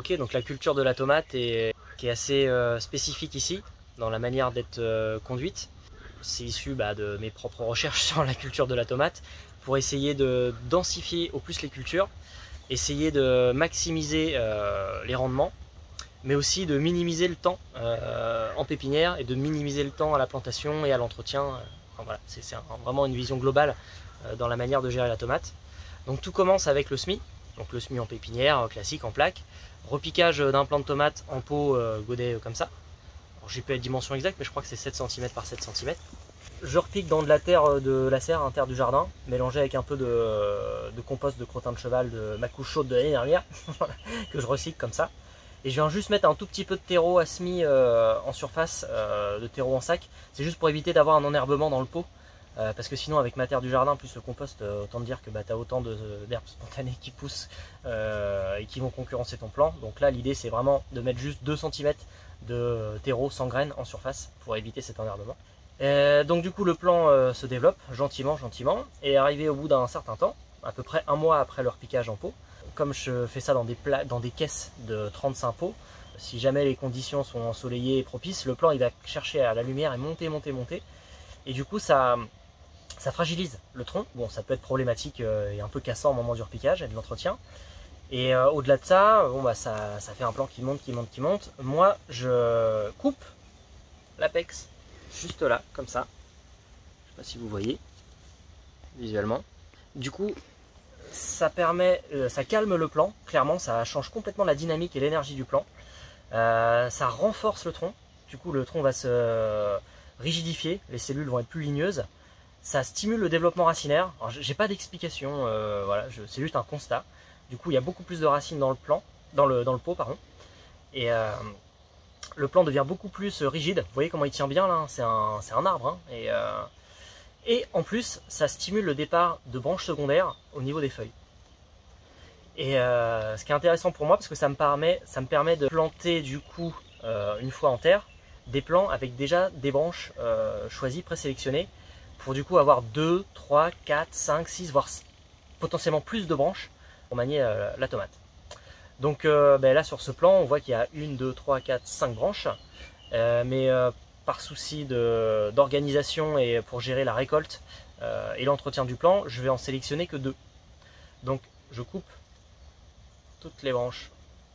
évoqué, donc la culture de la tomate qui est assez spécifique ici, dans la manière d'être conduite. C'est issu de mes propres recherches sur la culture de la tomate, pour essayer de densifier au plus les cultures, essayer de maximiser les rendements, mais aussi de minimiser le temps en pépinière et de minimiser le temps à la plantation et à l'entretien. Enfin, voilà, c'est vraiment une vision globale dans la manière de gérer la tomate. Donc tout commence avec le semis, donc le semis en pépinière classique en plaque, repiquage d'un plant de tomate en pot godet comme ça. J'ai pas la dimension exacte, mais je crois que c'est 7 cm par 7 cm. Je repique dans de la terre de la serre, terre du jardin, mélangée avec un peu de compost de crottin de cheval de ma couche chaude de l'année dernière, que je recycle comme ça. Et je viens juste mettre un tout petit peu de terreau à semis en surface, de terreau en sac. C'est juste pour éviter d'avoir un enherbement dans le pot. Parce que sinon avec ma terre du jardin plus le compost, autant dire que tu as autant d'herbes spontanées qui poussent et qui vont concurrencer ton plant. Donc là l'idée c'est vraiment de mettre juste 2 cm de terreau sans graines en surface pour éviter cet enherbement. Donc du coup le plant se développe gentiment et arrivé au bout d'un certain temps, à peu près un mois après le repiquage en pot, comme je fais ça dans des caisses de 35 pots, si jamais les conditions sont ensoleillées et propices, le plant il va chercher à la lumière et monter. Et du coup ça fragilise le tronc. Bon, ça peut être problématique et un peu cassant au moment du repiquage et de l'entretien. Et au-delà de ça, ça fait un plant qui monte. Moi, je coupe l'apex juste là, comme ça. Je sais pas si vous voyez visuellement. Du coup, ça permet, ça calme le plant. Clairement, ça change complètement la dynamique et l'énergie du plant. Ça renforce le tronc. Du coup, le tronc va se rigidifier. Les cellules vont être plus ligneuses. Ça stimule le développement racinaire. J'ai pas d'explication, voilà, c'est juste un constat. Du coup, il y a beaucoup plus de racines dans le pot, pardon. Et le plant devient beaucoup plus rigide. Vous voyez comment il tient bien là, c'est un arbre. Hein. Et en plus, ça stimule le départ de branches secondaires au niveau des feuilles. Et ce qui est intéressant pour moi, parce que ça me permet de planter du coup, une fois en terre, des plants avec déjà des branches choisies, présélectionnées, pour du coup avoir 2, 3, 4, 5, 6, voire potentiellement plus de branches pour manier la tomate. Donc là sur ce plan, on voit qu'il y a 1, 2, 3, 4, 5 branches, mais par souci d'organisation et pour gérer la récolte et l'entretien du plant, je vais en sélectionner que 2. Donc je coupe toutes les branches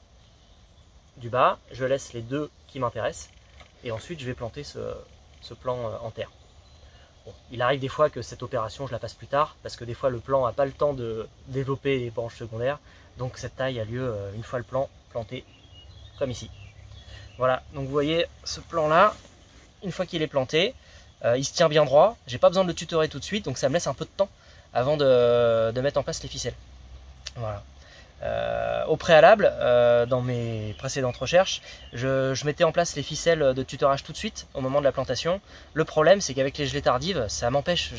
du bas, je laisse les 2 qui m'intéressent, et ensuite je vais planter ce plant en terre. Bon, il arrive des fois que cette opération je la fasse plus tard, parce que des fois le plant n'a pas le temps de développer les branches secondaires, donc cette taille a lieu une fois le plant planté, comme ici. Voilà, donc vous voyez ce plan là, une fois qu'il est planté, il se tient bien droit, j'ai pas besoin de le tutorer tout de suite, donc ça me laisse un peu de temps avant de mettre en place les ficelles. Voilà. Au préalable, dans mes précédentes recherches, je mettais en place les ficelles de tutorage tout de suite au moment de la plantation. Le problème, c'est qu'avec les gelées tardives, ça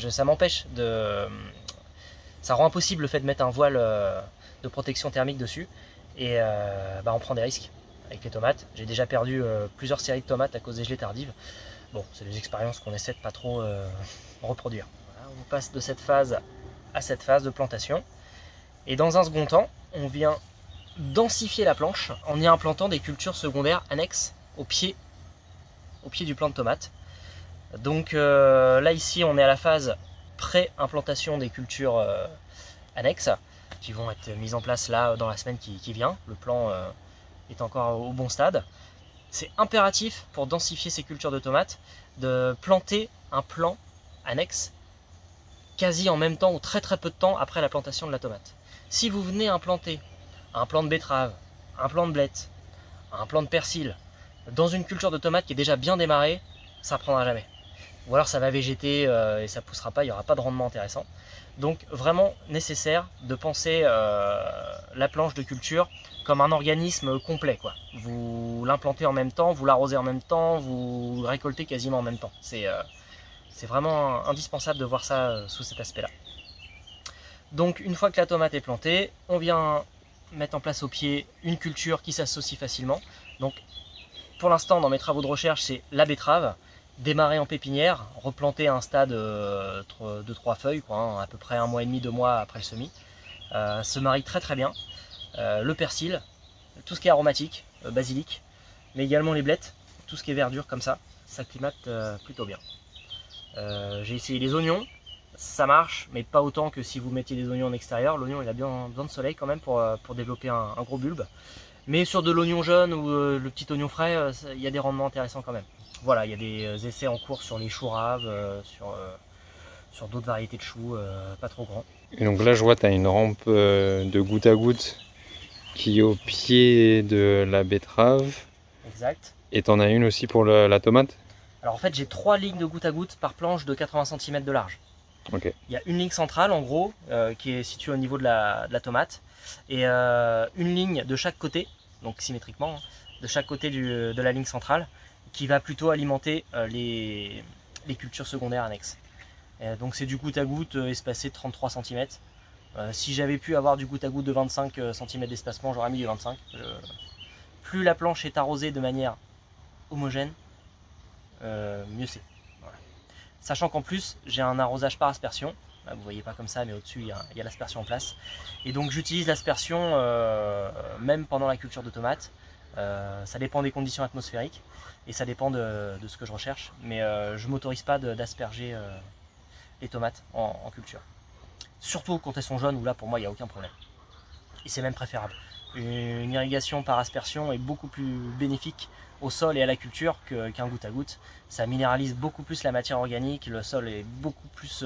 rend impossible le fait de mettre un voile de protection thermique dessus, et on prend des risques avec les tomates. J'ai déjà perdu plusieurs séries de tomates à cause des gelées tardives. Bon, c'est des expériences qu'on essaie de pas trop reproduire. Voilà, on passe de cette phase à cette phase de plantation. Et dans un second temps, on vient densifier la planche en y implantant des cultures secondaires annexes au pied du plant de tomate. Donc là ici on est à la phase pré-implantation des cultures annexes qui vont être mises en place là dans la semaine qui vient. Le plant est encore au bon stade. C'est impératif pour densifier ces cultures de tomates de planter un plant annexe quasi en même temps ou très peu de temps après la plantation de la tomate. Si vous venez implanter un plant de betterave, un plant de blette, un plant de persil dans une culture de tomate qui est déjà bien démarrée, ça ne prendra jamais. Ou alors ça va végéter et ça ne poussera pas, il n'y aura pas de rendement intéressant. Donc vraiment nécessaire de penser la planche de culture comme un organisme complet, quoi. Vous l'implantez en même temps, vous l'arrosez en même temps, vous récoltez quasiment en même temps. C'est vraiment indispensable de voir ça sous cet aspect-là. Donc une fois que la tomate est plantée, on vient mettre en place au pied une culture qui s'associe facilement. Donc pour l'instant dans mes travaux de recherche, c'est la betterave, démarrer en pépinière, replanter à un stade de 3 feuilles, quoi, hein, à peu près 1 mois et demi, 2 mois après le semis. Se marie très bien. Le persil, tout ce qui est aromatique, basilic, mais également les blettes, tout ce qui est verdure comme ça s'acclimate plutôt bien. J'ai essayé les oignons, ça marche, mais pas autant que si vous mettiez des oignons en extérieur. L'oignon il a besoin de soleil quand même pour développer un gros bulbe. Mais sur de l'oignon jaune ou le petit oignon frais, il y a des rendements intéressants quand même. Voilà, il y a des essais en cours sur les choux raves, sur d'autres variétés de choux, pas trop grands. Et donc là, je vois, tu as une rampe de goutte à goutte qui est au pied de la betterave. Exact. Et tu en as une aussi pour la tomate? Alors en fait, j'ai 3 lignes de goutte à goutte par planche de 80 cm de large. Ok. Il y a une ligne centrale en gros, qui est située au niveau de la tomate, et une ligne de chaque côté, donc symétriquement, hein, de chaque côté de la ligne centrale, qui va plutôt alimenter les cultures secondaires annexes. Donc c'est du goutte à goutte espacé de 33 cm. Si j'avais pu avoir du goutte à goutte de 25 cm d'espacement, j'aurais mis du 25. Plus la planche est arrosée de manière homogène, mieux c'est. Voilà. Sachant qu'en plus j'ai un arrosage par aspersion. Vous ne voyez pas comme ça, mais au-dessus il y a l'aspersion en place. Et donc j'utilise l'aspersion même pendant la culture de tomates. Ça dépend des conditions atmosphériques et ça dépend de ce que je recherche. Mais je ne m'autorise pas d'asperger les tomates en culture. Surtout quand elles sont jaunes, où là pour moi il n'y a aucun problème. Et c'est même préférable. Une irrigation par aspersion est beaucoup plus bénéfique au sol et à la culture qu'un goutte à goutte. Ça minéralise beaucoup plus la matière organique, le sol est beaucoup plus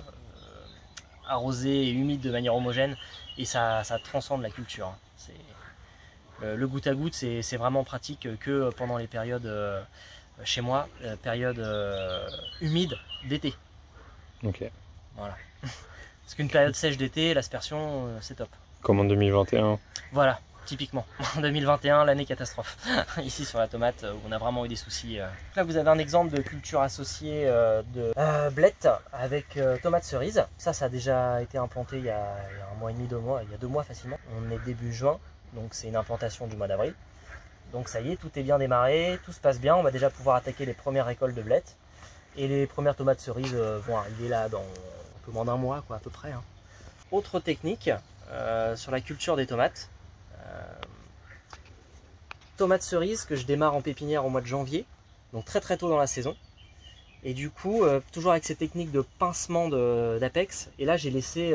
arrosé et humide de manière homogène et ça transcende la culture. Le goutte à goutte c'est vraiment pratique que pendant les périodes, chez moi, période humide d'été. Ok. Voilà. Parce qu'une période sèche d'été, l'aspersion c'est top. Comme en 2021. Voilà, typiquement. En 2021, l'année catastrophe. Ici sur la tomate, où on a vraiment eu des soucis. Là, vous avez un exemple de culture associée de blettes avec tomates cerises. Ça a déjà été implanté il y a 1 mois et demi, 2 mois, il y a 2 mois facilement. On est début juin, donc c'est une implantation du mois d'avril. Donc ça y est, tout est bien démarré, tout se passe bien. On va déjà pouvoir attaquer les premières récoltes de blettes. Et les premières tomates cerises vont arriver là dans un peu moins d'1 mois, quoi, à peu près. Hein. Autre technique sur la culture des tomates. Tomates cerises que je démarre en pépinière au mois de janvier, donc très tôt dans la saison. Et du coup, toujours avec ces techniques de pincement d'apex. Et là, j'ai laissé,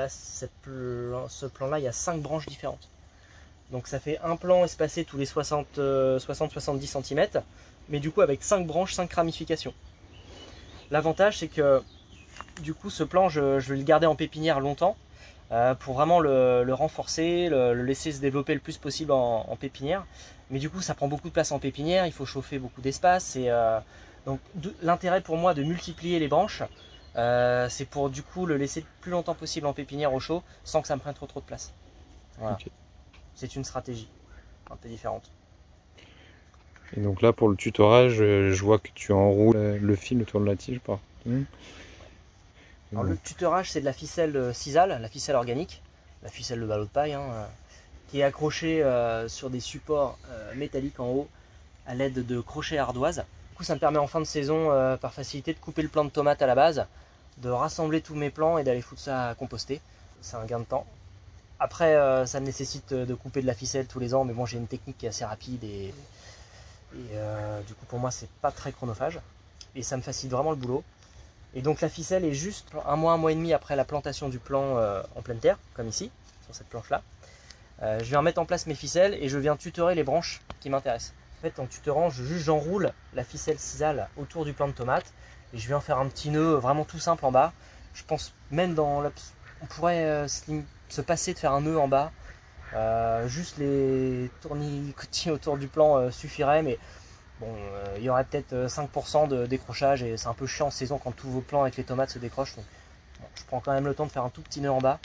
ce plan-là, il y a 5 branches différentes. Donc ça fait un plan espacé tous les 60-70 cm, mais du coup avec 5 branches, 5 ramifications. L'avantage c'est que du coup ce plan je vais le garder en pépinière longtemps pour vraiment le renforcer, le laisser se développer le plus possible en pépinière. Mais du coup ça prend beaucoup de place en pépinière, il faut chauffer beaucoup d'espace. Et donc l'intérêt pour moi de multiplier les branches, c'est pour du coup le laisser le plus longtemps possible en pépinière au chaud sans que ça me prenne trop de place. Voilà. Okay. C'est une stratégie un peu différente. Et donc là pour le tutorage, je vois que tu enroules le fil autour de la tige par. Alors, le tutorage c'est de la ficelle sisal, la ficelle organique, la ficelle de ballot de paille, hein, qui est accrochée sur des supports métalliques en haut à l'aide de crochets ardoises. Du coup ça me permet en fin de saison par facilité de couper le plant de tomates à la base, de rassembler tous mes plants et d'aller foutre ça à composter. C'est un gain de temps. Après, ça me nécessite de couper de la ficelle tous les ans, mais bon, j'ai une technique qui est assez rapide et du coup, pour moi, c'est pas très chronophage et ça me facilite vraiment le boulot. Et donc, la ficelle est juste 1 mois et demi après la plantation du plant en pleine terre, comme ici, sur cette planche-là. Je viens mettre en place mes ficelles et je viens tutorer les branches qui m'intéressent. En fait, en tutorant, j'enroule la ficelle sisal autour du plant de tomate et je viens faire un petit nœud vraiment tout simple en bas. Je pense même on pourrait se passer de faire un nœud en bas, juste les tournicotis autour du plan suffiraient, mais bon, il y aurait peut-être 5% de décrochage et c'est un peu chiant en saison quand tous vos plants avec les tomates se décrochent. Donc, bon, je prends quand même le temps de faire un tout petit nœud en bas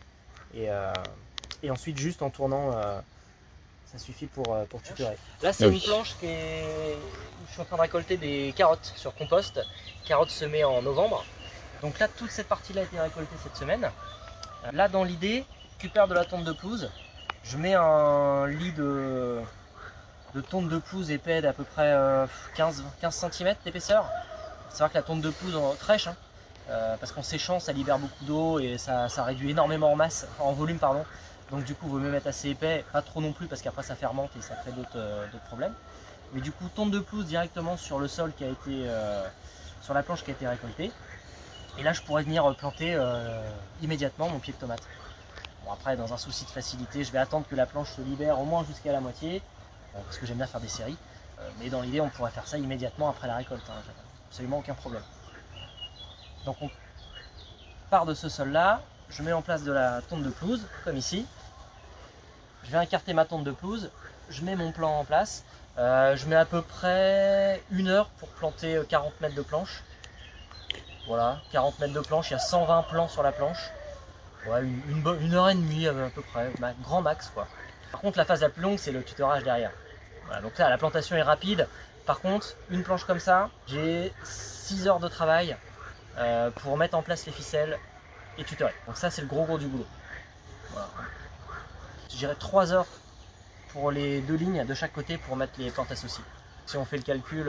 et ensuite juste en tournant, ça suffit pour tutorer. Là c'est une planche où je suis en train de récolter des carottes sur compost, carottes semées en novembre. Donc là toute cette partie là a été récoltée cette semaine. Là dans l'idée, je récupère de la tonte de pelouse, je mets un lit de tonte de pelouse épais d'à peu près 15 cm d'épaisseur. C'est vrai que la tonte de pelouse fraîche, hein, parce qu'en séchant ça libère beaucoup d'eau et ça réduit énormément en masse, en volume pardon, Donc du coup, il vaut mieux mettre assez épais, pas trop non plus parce qu'après ça fermente et ça crée d'autres problèmes. Mais du coup, tonte de pelouse directement sur le sol qui a été, sur la planche qui a été récoltée. Et là, je pourrais venir planter immédiatement mon pied de tomate. Bon, après, dans un souci de facilité, je vais attendre que la planche se libère au moins jusqu'à la moitié, parce que j'aime bien faire des séries. Mais dans l'idée, on pourrait faire ça immédiatement après la récolte, hein, absolument aucun problème. Donc on part de ce sol-là, je mets en place de la tonte de pelouse, comme ici. Je vais incarter ma tonte de pelouse, je mets mon plan en place. Je mets à peu près 1 heure pour planter 40 mètres de planche. Voilà, 40 mètres de planche, il y a 120 plants sur la planche. Ouais, une heure et demie à peu près, grand max quoi. Par contre, la phase la plus longue, c'est le tutorage derrière. Voilà, donc là, la plantation est rapide. Par contre, une planche comme ça, j'ai 6 heures de travail pour mettre en place les ficelles et tutorer. Donc ça, c'est le gros du boulot. Voilà. Je dirais 3 heures pour les 2 lignes de chaque côté pour mettre les plantes associées. Si on fait le calcul,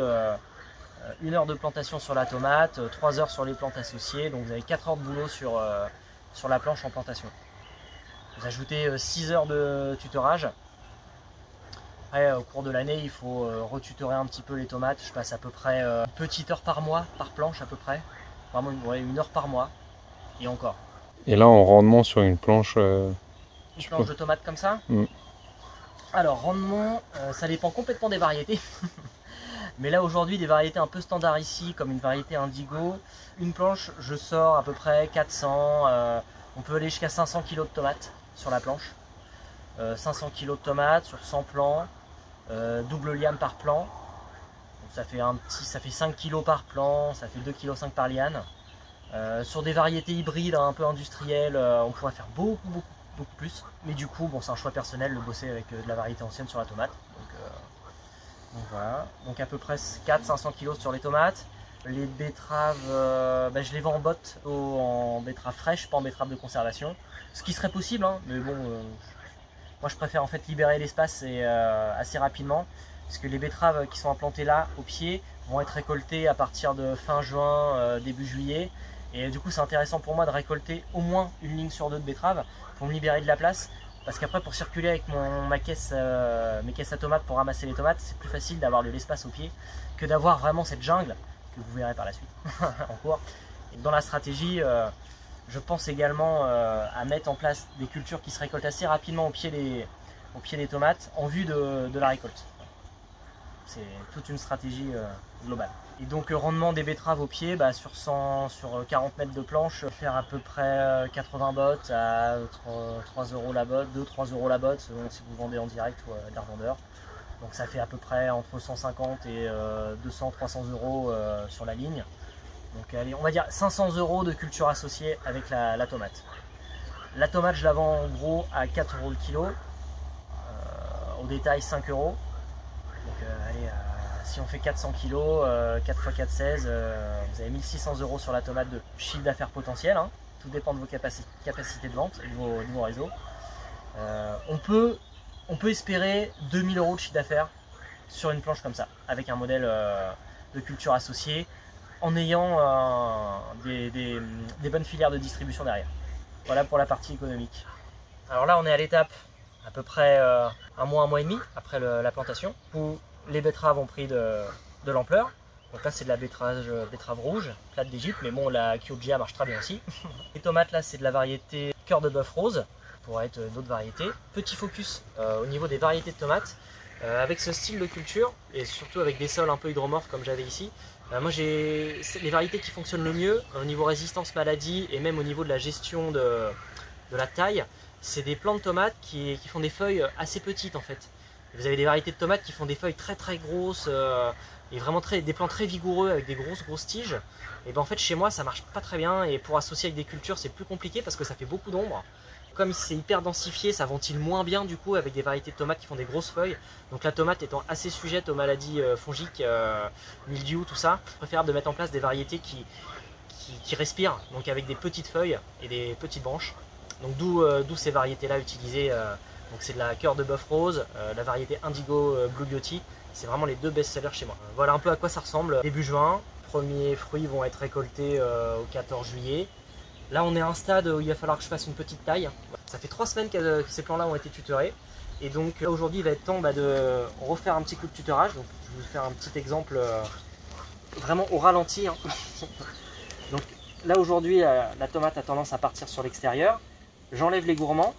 1 heure de plantation sur la tomate, 3 heures sur les plantes associées, donc vous avez 4 heures de boulot sur la planche en plantation. Vous ajoutez 6 heures de tutorage. Après, au cours de l'année, il faut retutorer un petit peu les tomates. Je passe à peu près une petite heure par mois, par planche à peu près. Vraiment, ouais, 1 heure par mois, et encore. Et là, en rendement sur une planche... Une planche de tomates comme ça. Alors, rendement, ça dépend complètement des variétés. Mais là, aujourd'hui, des variétés un peu standards ici, comme une variété indigo, une planche, je sors à peu près 400, on peut aller jusqu'à 500 kg de tomates sur la planche. 500 kg de tomates sur 100 plants, double liane par plant. Donc ça fait 5 kg par plant, ça fait 2,5 kg par liane. Sur des variétés hybrides un peu industrielles, on pourrait faire beaucoup plus. Mais du coup, bon, c'est un choix personnel de bosser avec de la variété ancienne sur la tomate. Donc voilà, donc à peu près 400-500 kg sur les tomates. Les betteraves, je les vends en botte, en betteraves fraîches, pas en betteraves de conservation. Ce qui serait possible, hein, mais bon, moi je préfère en fait libérer l'espace assez rapidement. Parce que les betteraves qui sont implantées là, au pied, vont être récoltées à partir de fin juin, début juillet. Et du coup c'est intéressant pour moi de récolter au moins 1 ligne sur 2 de betteraves pour me libérer de la place. Parce qu'après, pour circuler avec mes caisses à tomates pour ramasser les tomates, c'est plus facile d'avoir de l'espace au pied que d'avoir vraiment cette jungle que vous verrez par la suite en cours. Et dans la stratégie, je pense également à mettre en place des cultures qui se récoltent assez rapidement au pied des tomates en vue de la récolte. C'est toute une stratégie globale. Et donc rendement des betteraves au pied, sur 40 mètres de planche, faire à peu près 80 bottes à 3 € la botte, 2-3 € la botte, selon si vous vendez en direct ou à des revendeurs. Donc ça fait à peu près entre 150 et 200-300 € sur la ligne. Donc allez, on va dire 500 € de culture associée avec la tomate. La tomate, je la vends en gros à 4 € le kilo, au détail 5 €. Donc allez, si on fait 400 kg, 4 x 4, 16, vous avez 1600 € sur la tomate de chiffre d'affaires potentiel. Hein. Tout dépend de vos capacités de vente et de vos réseaux. On peut espérer 2000 € de chiffre d'affaires sur une planche comme ça, avec un modèle de culture associée, en ayant des bonnes filières de distribution derrière. Voilà pour la partie économique. Alors là, on est à l'étape à peu près 1 mois, 1 mois et demi après la plantation, où les betteraves ont pris de l'ampleur. Donc là, c'est de la betterave rouge, plate d'Égypte, mais bon, la Chioggia marche très bien aussi. Les tomates, là, c'est de la variété cœur de bœuf rose, pourrait être d'autres variétés. Petit focus au niveau des variétés de tomates. Avec ce style de culture, et surtout avec des sols un peu hydromorphes comme j'avais ici, moi j'ai les variétés qui fonctionnent le mieux au niveau résistance maladie et même au niveau de la gestion de la taille. C'est des plants de tomates qui font des feuilles assez petites en fait. Vous avez des variétés de tomates qui font des feuilles très grosses et vraiment des plants très vigoureux avec des grosses tiges. Et ben en fait chez moi ça marche pas très bien, et pour associer avec des cultures c'est plus compliqué parce que ça fait beaucoup d'ombre. Comme c'est hyper densifié, ça ventile moins bien du coup avec des variétés de tomates qui font des grosses feuilles. Donc la tomate étant assez sujette aux maladies fongiques, mildiou, tout ça, c'est préférable de mettre en place des variétés qui respirent, donc avec des petites feuilles et des petites branches. Donc d'où ces variétés-là utilisées. Donc c'est de la cœur de bœuf rose, la variété indigo Blue Beauty. C'est vraiment les 2 best-sellers chez moi. Voilà un peu à quoi ça ressemble. Début juin, premiers fruits vont être récoltés au 14 juillet. Là on est à un stade où il va falloir que je fasse une petite taille. Ça fait 3 semaines que ces plants là ont été tutorés. Et donc aujourd'hui il va être temps de refaire un petit coup de tutorage. Donc je vais vous faire un petit exemple vraiment au ralenti. Hein. Donc là aujourd'hui la tomate a tendance à partir sur l'extérieur. J'enlève les gourmands.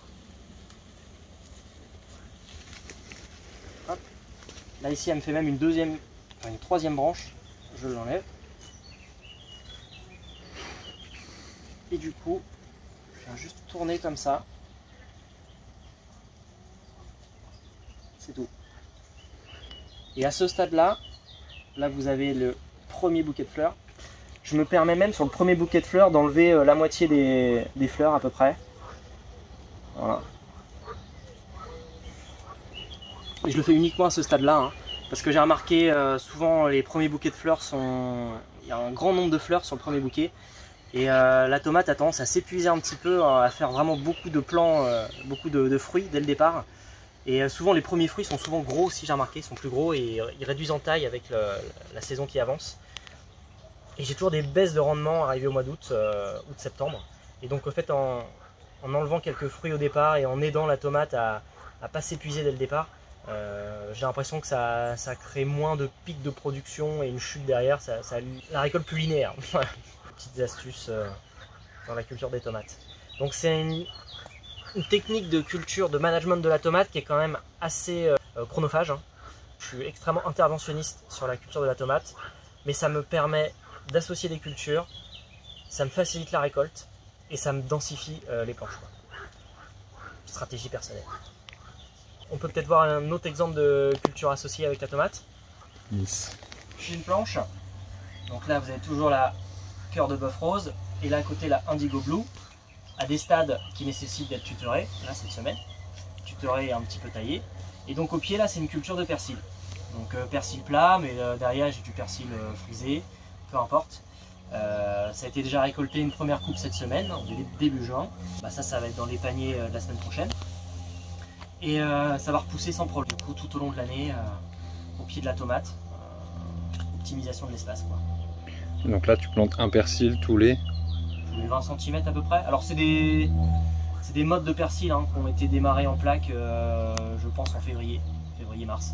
Hop. Là ici elle me fait même une troisième branche. Je l'enlève. Et du coup, je viens juste tourner comme ça. C'est tout. Et à ce stade-là, là vous avez le premier bouquet de fleurs. Je me permets même sur le premier bouquet de fleurs d'enlever la moitié des fleurs à peu près. Voilà. Et je le fais uniquement à ce stade-là, hein, parce que j'ai remarqué souvent les premiers bouquets de fleurs il y a un grand nombre de fleurs sur le premier bouquet. Et la tomate a tendance à s'épuiser un petit peu, à faire vraiment beaucoup de plants, beaucoup de fruits dès le départ. Et souvent les premiers fruits sont souvent gros aussi, j'ai remarqué, ils sont plus gros et ils réduisent en taille avec la saison qui avance. Et j'ai toujours des baisses de rendement arrivées au mois d'août, août-septembre. Et donc au fait en enlevant quelques fruits au départ et en aidant la tomate à pas s'épuiser dès le départ, j'ai l'impression que ça crée moins de pics de production et une chute derrière, la récolte plus linéaire. Petites astuces dans la culture des tomates. Donc c'est une technique de culture, de management de la tomate qui est quand même assez chronophage. Hein. Je suis extrêmement interventionniste sur la culture de la tomate, mais ça me permet d'associer des cultures, ça me facilite la récolte et ça me densifie les planches. Quoi. Stratégie personnelle. On peut peut-être voir un autre exemple de culture associée avec la tomate. Yes. J'ai une planche, donc là vous avez toujours la cœur de bœuf rose et là à côté la indigo blue à des stades qui nécessitent d'être tutorés, là cette semaine, tutoré et un petit peu taillé. Et donc au pied là c'est une culture de persil. Donc persil plat, mais derrière j'ai du persil frisé, peu importe. Ça a été déjà récolté une première coupe cette semaine, début juin. Bah, ça va être dans les paniers de la semaine prochaine. Et ça va repousser sans problème, du coup tout au long de l'année au pied de la tomate. Optimisation de l'espace quoi. Donc là tu plantes un persil tous les 20 cm à peu près. Alors c'est des modes de persil hein, qui ont été démarrés en plaque je pense en février-mars.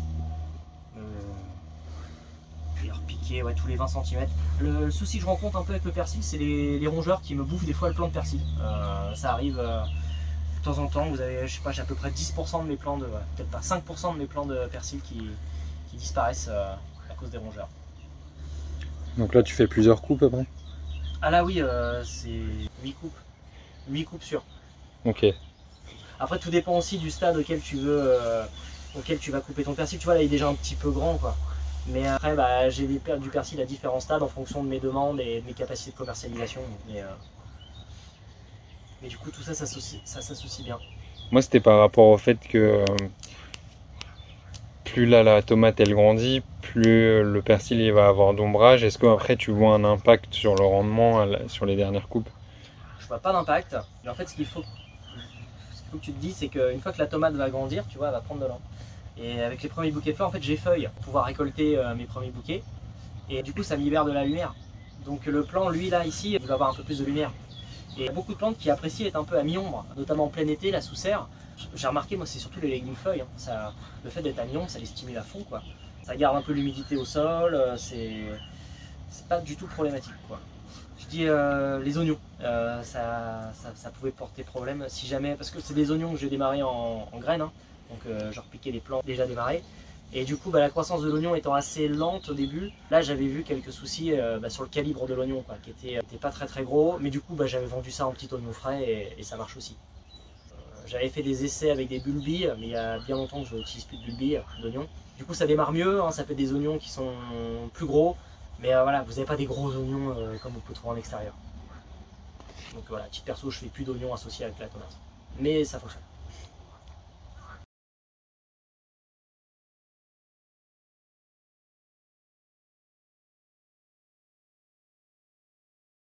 Et repiquer ouais, tous les 20 cm. Le souci que je rencontre un peu avec le persil, c'est les rongeurs qui me bouffent des fois le plant de persil. Ça arrive de temps en temps, vous avez, je sais pas, j'ai à peu près 10% de mes plants peut-être pas 5% de mes plants de persil qui disparaissent à cause des rongeurs. Donc là tu fais plusieurs coupes après? Ah là oui, c'est 8 coupes. 8 coupes sûres. Ok. Après tout dépend aussi du stade auquel tu vas couper ton persil. Tu vois là il est déjà un petit peu grand quoi. Mais après bah, j'ai du persil à différents stades en fonction de mes demandes et de mes capacités de commercialisation. Mais du coup tout ça s'associe bien. Moi c'était par rapport au fait que plus là la tomate elle grandit, plus le persil il va avoir d'ombrage. Est-ce qu'après tu vois un impact sur le rendement sur les dernières coupes? Je vois pas d'impact, mais en fait ce qu'il faut que tu te dises c'est qu'une fois que la tomate va grandir, tu vois, elle va prendre de l'an. Et avec les premiers bouquets de fleurs, en fait j'effeuille pour pouvoir récolter mes premiers bouquets. Et du coup ça me libère de la lumière. Donc le plant, lui là ici, il va avoir un peu plus de lumière. Et il y a beaucoup de plantes qui apprécient être un peu à mi-ombre, notamment en plein été, la sous serre. J'ai remarqué, moi c'est surtout les légumes feuilles, hein. Le fait d'être à mi-ombre, ça les stimule à fond quoi. Ça garde un peu l'humidité au sol, c'est pas du tout problématique quoi. Je dis les oignons, ça pouvait porter problème si jamais, parce que c'est des oignons que j'ai démarré en graines, hein. Donc je repiquais les plants déjà démarrés. Et du coup, la croissance de l'oignon étant assez lente au début, là j'avais vu quelques soucis sur le calibre de l'oignon, qui était pas très gros, mais du coup j'avais vendu ça en petit oignon frais et ça marche aussi. J'avais fait des essais avec des bulbilles, mais il y a bien longtemps que je n'utilise plus de bulbilles, d'oignons. Du coup ça démarre mieux, hein, ça fait des oignons qui sont plus gros, mais voilà, vous n'avez pas des gros oignons comme vous pouvez trouver en extérieur. Donc voilà, titre perso, je fais plus d'oignons associés avec la tomate. Mais ça fonctionne.